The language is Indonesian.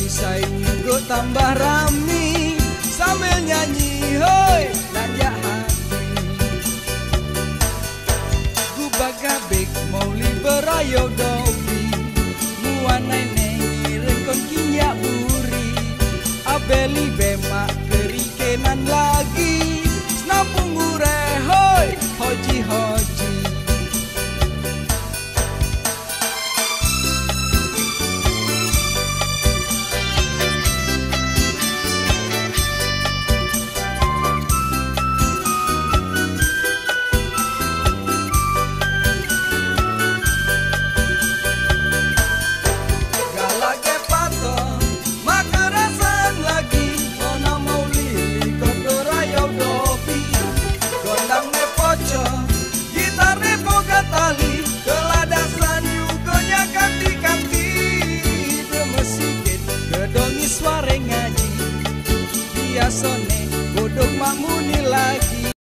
Isai nyugo tambah rami sambil nyanyi hoi lanjak hati. Gubak gabik mau liberayo dobi muanai nengiren kon kinyak buri abeli bemak kerikenan lagi snampung ure hoi hoji hoji. Suara ngaji biasane bodong mamuni lagi.